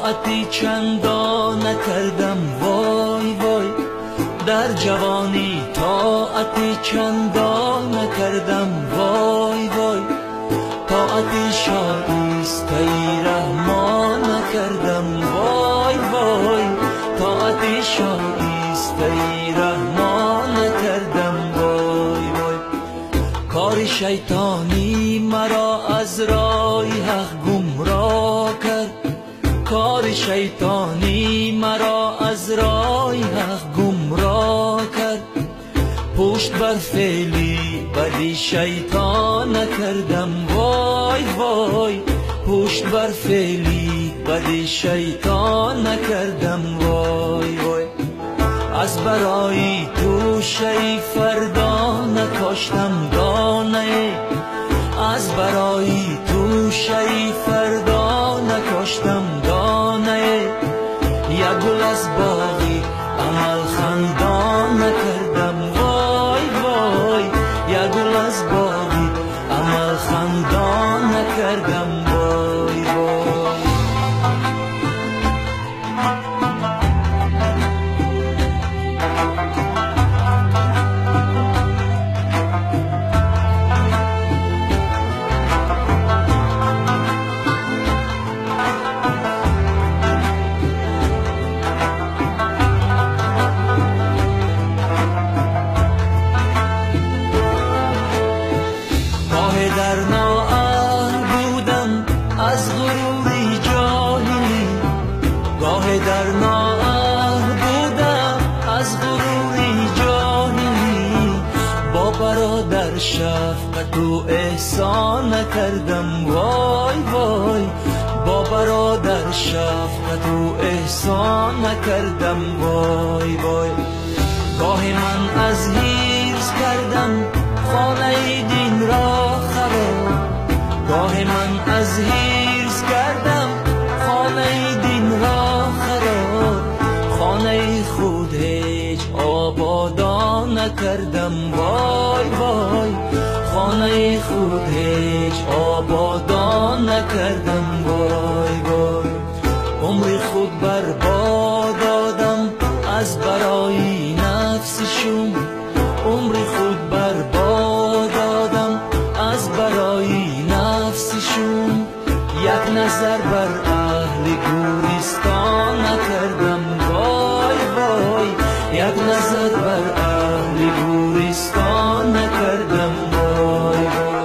طاعتی چندان نکردم وای وای. در جوانی طاعتی چندان نکردم وای وای. طاعتی شایسته رحمان نکردم وای وای. طاعتی شایسته رحمان نکردم وای وای. کار شیطانی مرا از راه حق گمراه کرد. کار شیطانی مرا از راه حق گمراه کرد. پشت بر فعلی بدی شیطان نکردم وای وای. پشت بر فعلی بدی شیطان نکردم وای وای. از برای تو شی فردا نکاشتم دانه. از برای تو شی فردا نکاشتم دانه. یک گل از باغی عمل خندان نکردم وای وای. یک گل از باغی عمل خندان نکردم وای وای. در نااهل بودم از غروری جاهلی. گاه در نااهل بودم از غروری جاهلی. با برادر شفقت و احسان نکردم وای وای. با برادر شفقت و احسان نکردم وای وای. گاه من از حرص کردم خانه دین را خراب. گاه من از حرص کردم خانه دین را خراب. خانه خود هیچ آبادان نکردم وای وای. خانه خود هیچ آبادان نکردم وای وای. عمر خود برباد دادم از برای نفسشون. عمر خود برباد دادم از برای نفسشون. یک نظر بر اهل گورستان نکردم وای وای. یک نظر بر اهل گورستان نکردم وای وای.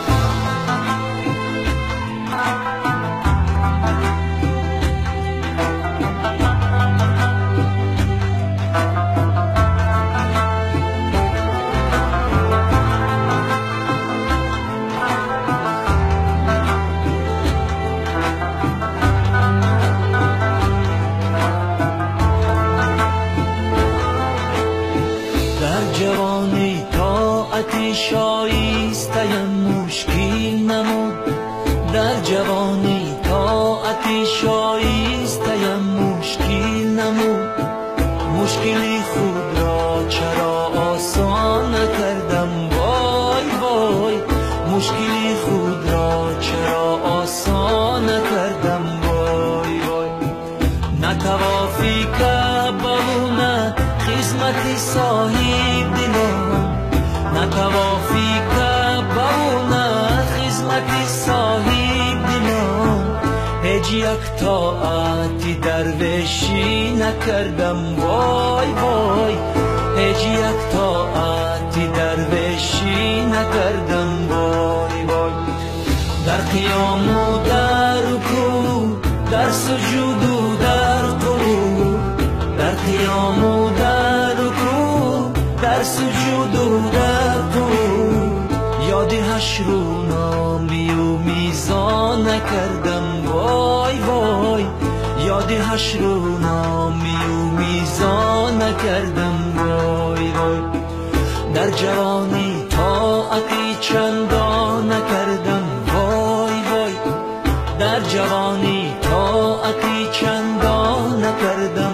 جوانی طاعتی شایسته مشکل نمود. در جوانی طاعتی شایسته مشکل نمود. مشکلی خود را چرا آسان نکردم وای وای. مشکلی خود را چرا آسان نکردم وای وای. نتوافی که بمونه خدمت صاحب دلم. نتوافی که بمونه خدمت صاحب دلم. هیچ یک طاعتی درویشی نکردم وای وای. هیچ یک طاعتی درویشی نکردم وای وای. در قیام و در رکوع، در سجود و در قنوت. در قیام و در رکوع، در سجود و در قنوت. یاد حشر و نامی و میزان نکردم وای وای. یاد حشر و نامی و میزان نکردم وای وای. در جوانی طاعتی چندان نکردم وای وای. در جوانی طاعتی چندان نکردم